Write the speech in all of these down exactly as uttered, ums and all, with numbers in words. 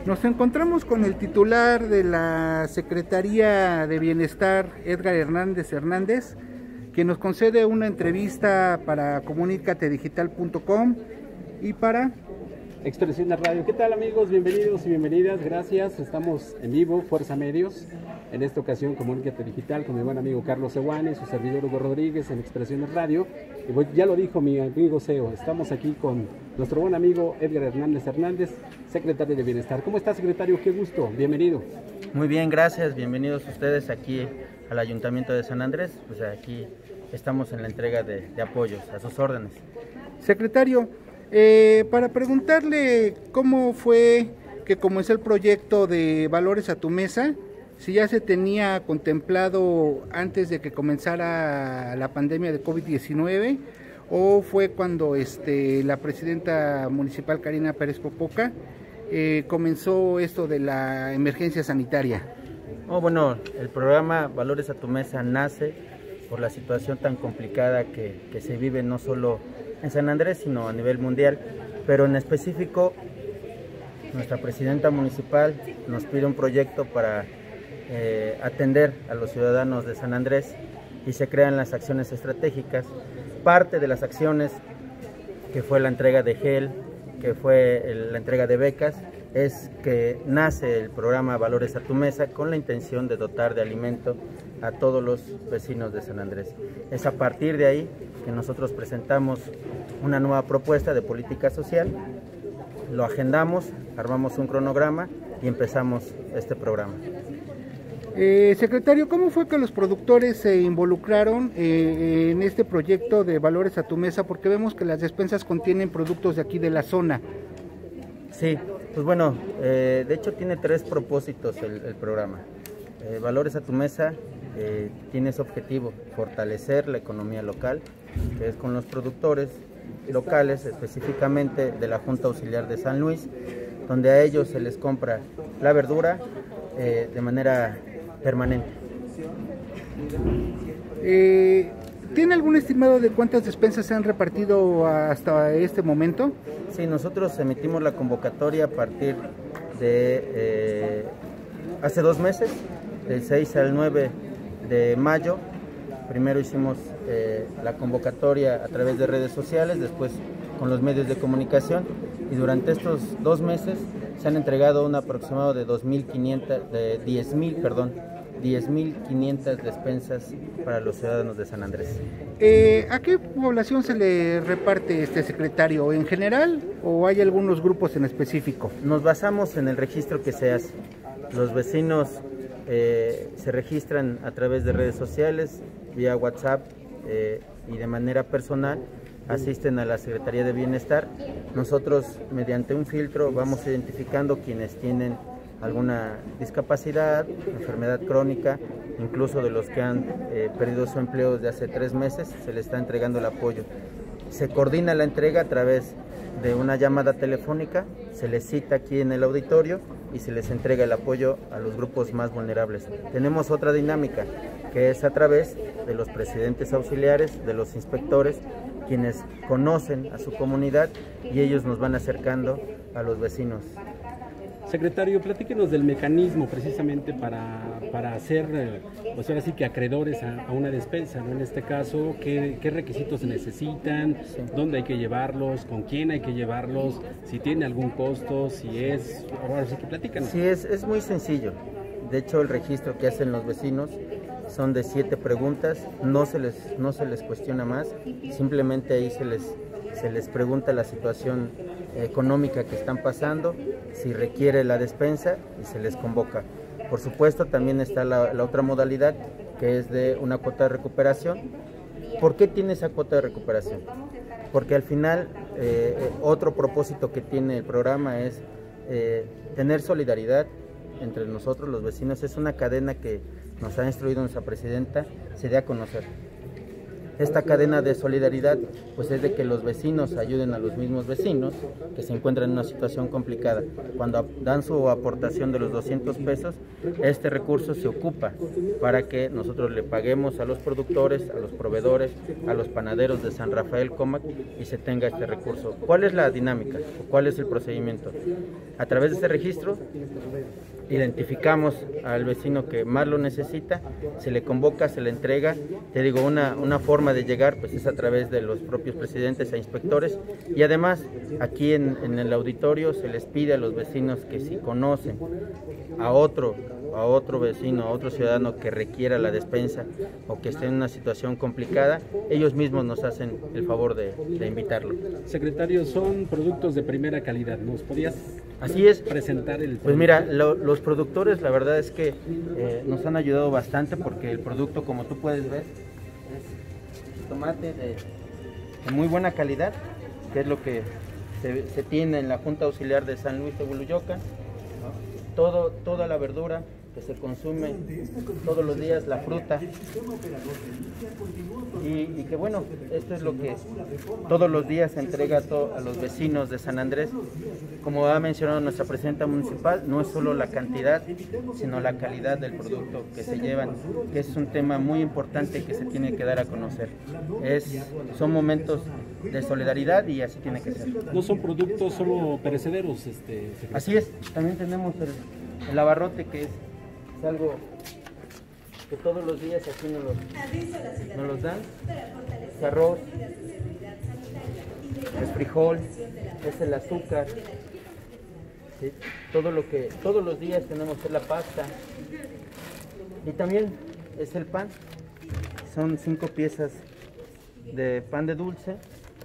Nos encontramos con el titular de la Secretaría de Bienestar, Edgar Hernández Hernández, quien nos concede una entrevista para comunicate digital punto com y para Expresiones Radio. ¿Qué tal, amigos? Bienvenidos y bienvenidas. Gracias. Estamos en vivo, Fuerza Medios. En esta ocasión, Comunícate Digital con mi buen amigo Carlos Sewane, su servidor Hugo Rodríguez en Expresiones Radio. Y ya lo dijo mi amigo C E O, estamos aquí con nuestro buen amigo Edgar Hernández Hernández, secretario de Bienestar. ¿Cómo está, secretario? Qué gusto. Bienvenido. Muy bien, gracias. Bienvenidos ustedes aquí al Ayuntamiento de San Andrés. Pues aquí estamos en la entrega de, de apoyos, a sus órdenes. Secretario, eh, para preguntarle cómo fue que comenzó el proyecto de Valores a tu Mesa, si ya se tenía contemplado antes de que comenzara la pandemia de COVID diecinueve, o fue cuando este, la presidenta municipal Karina Pérez Popoca eh, comenzó esto de la emergencia sanitaria. Oh, bueno, el programa Valores a tu Mesa nace por la situación tan complicada que, que se vive no solo en San Andrés, sino a nivel mundial, pero en específico nuestra presidenta municipal nos pide un proyecto para eh, atender a los ciudadanos de San Andrés y se crean las acciones estratégicas. Parte de las acciones, que fue la entrega de gel, que fue el, la entrega de becas, es que nace el programa Valores a tu Mesa con la intención de dotar de alimento a todos los vecinos de San Andrés. Es a partir de ahí que nosotros presentamos una nueva propuesta de política social, lo agendamos, armamos un cronograma y empezamos este programa. Eh, secretario, ¿cómo fue que los productores se involucraron eh, en este proyecto de Valores a tu Mesa? Porque vemos que las despensas contienen productos de aquí de la zona. Sí, pues bueno, eh, de hecho tiene tres propósitos el, el programa. Eh, Valores a tu Mesa eh, tiene ese objetivo, fortalecer la economía local, que es con los productores locales, específicamente de la Junta Auxiliar de San Luis, donde a ellos se les compra la verdura eh, de manera permanente. Eh, ¿Tiene algún estimado de cuántas despensas se han repartido hasta este momento? Sí, nosotros emitimos la convocatoria a partir de eh, hace dos meses, del seis al nueve de mayo. Primero hicimos eh, la convocatoria a través de redes sociales, después con los medios de comunicación, y durante estos dos meses se han entregado un aproximado de dos mil quinientas, de diez mil, perdón, diez mil quinientas despensas para los ciudadanos de San Andrés. Eh, ¿A qué población se le reparte este secretario? ¿En general o hay algunos grupos en específico? Nos basamos en el registro que se hace. Los vecinos eh, se registran a través de redes sociales, vía WhatsApp eh, y de manera personal, asisten a la Secretaría de Bienestar. Nosotros, mediante un filtro, vamos identificando quienes tienen alguna discapacidad, enfermedad crónica, incluso de los que han eh, perdido su empleo desde hace tres meses, se les está entregando el apoyo. Se coordina la entrega a través de una llamada telefónica, se les cita aquí en el auditorio y se les entrega el apoyo a los grupos más vulnerables. Tenemos otra dinámica, que es a través de los presidentes auxiliares, de los inspectores, quienes conocen a su comunidad y ellos nos van acercando a los vecinos. Secretario, platíquenos del mecanismo precisamente para, para hacer, eh, pues ahora sí que acreedores a, a una despensa, ¿no? En este caso, ¿qué, qué requisitos se necesitan? Sí. ¿Dónde hay que llevarlos? ¿Con quién hay que llevarlos? ¿Si tiene algún costo? ¿Si es...? Ahora sí que platícanos. Sí, es, es muy sencillo. De hecho, el registro que hacen los vecinos son de siete preguntas, no se les, no se les cuestiona más, simplemente ahí se les, se les pregunta la situación económica que están pasando, si requiere la despensa y se les convoca. Por supuesto, también está la, la otra modalidad, que es de una cuota de recuperación. ¿Por qué tiene esa cuota de recuperación? Porque al final eh, otro propósito que tiene el programa es eh, tener solidaridad entre nosotros los vecinos. Es una cadena que nos ha instruido nuestra presidenta, se dé a conocer. esta cadena de solidaridad pues es de que los vecinos ayuden a los mismos vecinos que se encuentran en una situación complicada. Cuando dan su aportación de los doscientos pesos, este recurso se ocupa para que nosotros le paguemos a los productores, a los proveedores, a los panaderos de San Rafael Comac y se tenga este recurso. ¿Cuál es la dinámica? ¿Cuál es el procedimiento? A través de este registro identificamos al vecino que más lo necesita, se le convoca, se le entrega. Te digo, una, una forma de llegar pues es a través de los propios presidentes e inspectores, y además aquí en, en el auditorio se les pide a los vecinos que si conocen a otro a otro vecino, a otro ciudadano que requiera la despensa o que esté en una situación complicada, ellos mismos nos hacen el favor de, de invitarlo. Secretario, son productos de primera calidad, ¿nos podías Así es. presentar el producto? Pues mira, lo, los productores la verdad es que eh, nos han ayudado bastante, porque el producto, como tú puedes ver, es tomate de, de muy buena calidad, que es lo que se, se tiene en la Junta Auxiliar de San Luis de Buluyocan, ¿no? Todo, toda la verdura que se consume todos los días, la fruta, y, y que bueno, esto es lo que todos los días se entrega a, to, a los vecinos de San Andrés. Como ha mencionado nuestra presidenta municipal, no es solo la cantidad, sino la calidad del producto que se llevan, que es un tema muy importante que se tiene que dar a conocer. Es, son momentos de solidaridad y así tiene que ser. No son productos solo perecederos, este, así es. También tenemos el, el abarrote, que es Es algo que todos los días aquí nos los, nos los dan. Es arroz, es frijol, es el azúcar, ¿sí? Todo lo que todos los días tenemos es la pasta, y también es el pan. Son cinco piezas de pan de dulce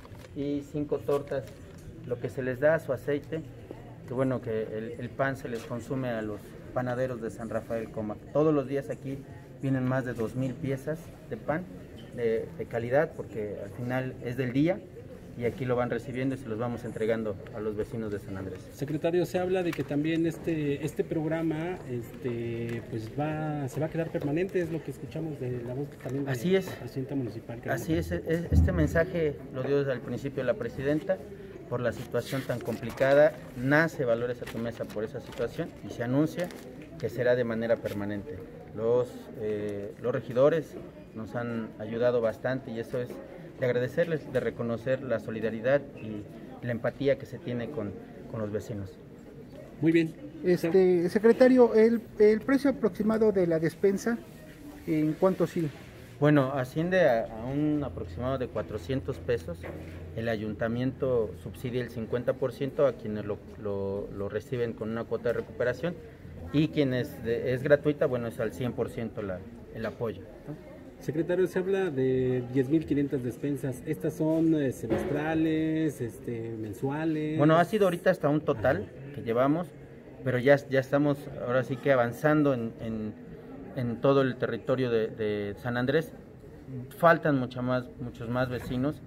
y cinco tortas, lo que se les da, su aceite, que bueno, que el, el pan se les consume a los panaderos de San Rafael Comac. Todos los días aquí vienen más de dos mil piezas de pan de, de calidad, porque al final es del día y aquí lo van recibiendo y se los vamos entregando a los vecinos de San Andrés. Secretario, se habla de que también este este programa este pues va se va a quedar permanente, es lo que escuchamos de la voz también de Así es. la presidenta municipal. Así es, este mensaje lo dio desde el principio la presidenta. Por la situación tan complicada, nace Valores a tu Mesa por esa situación y se anuncia que será de manera permanente. Los, eh, los regidores nos han ayudado bastante y eso es de agradecerles, de reconocer la solidaridad y la empatía que se tiene con, con los vecinos. Muy bien. Este, secretario, el, el precio aproximado de la despensa, ¿en cuánto sigue? Bueno, asciende a, a un aproximado de cuatrocientos pesos. El ayuntamiento subsidia el cincuenta por ciento a quienes lo, lo, lo reciben con una cuota de recuperación, y quienes de, es gratuita, bueno, es al cien por ciento la, el apoyo, ¿no? Secretario, se habla de diez mil quinientas despensas. ¿Estas son eh, semestrales, este, mensuales? Bueno, ha sido ahorita hasta un total que llevamos, pero ya, ya estamos ahora sí que avanzando en, en, en todo el territorio de, de San Andrés. Faltan mucho más, muchos más vecinos.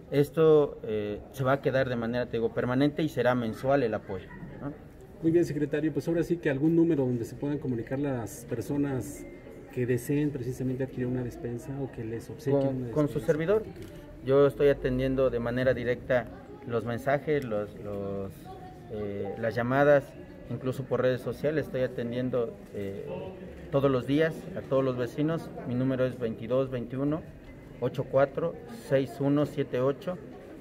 Esto eh, se va a quedar de manera, te digo, permanente y será mensual el apoyo, ¿no? Muy bien, secretario, pues ahora sí que algún número donde se puedan comunicar las personas que deseen precisamente adquirir una despensa o que les obsequien con, una despensa. con su servidor. Yo estoy atendiendo de manera directa los mensajes, los, los, eh, las llamadas, incluso por redes sociales. Estoy atendiendo eh, todos los días a todos los vecinos. Mi número es veintidós veintiuno ochenta y cuatro sesenta y uno setenta y ocho.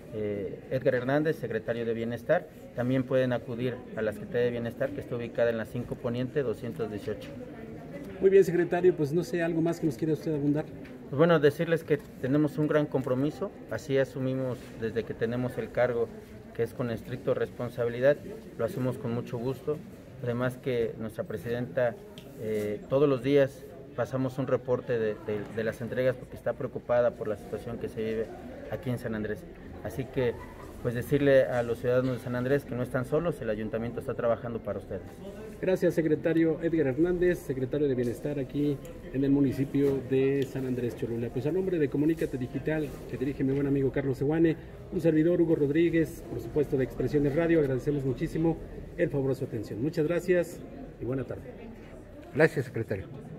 Eh, Edgar Hernández, secretario de Bienestar. También pueden acudir a la Secretaría de Bienestar, que está ubicada en la cinco Poniente doscientos dieciocho. Muy bien, secretario, pues no sé, ¿algo más que nos quiera usted abundar? Pues bueno, decirles que tenemos un gran compromiso, así asumimos desde que tenemos el cargo, que es con estricta responsabilidad, lo hacemos con mucho gusto. Además que nuestra presidenta eh, todos los días pasamos un reporte de, de, de las entregas, porque está preocupada por la situación que se vive aquí en San Andrés. Así que, pues decirle a los ciudadanos de San Andrés que no están solos, el ayuntamiento está trabajando para ustedes. Gracias, secretario Edgar Hernández, secretario de Bienestar aquí en el municipio de San Andrés Cholula. Pues a nombre de Comunícate Digital, que dirige mi buen amigo Carlos Sewane, un servidor Hugo Rodríguez, por supuesto de Expresiones Radio, agradecemos muchísimo el favor de su atención. Muchas gracias y buena tarde. Gracias, secretario.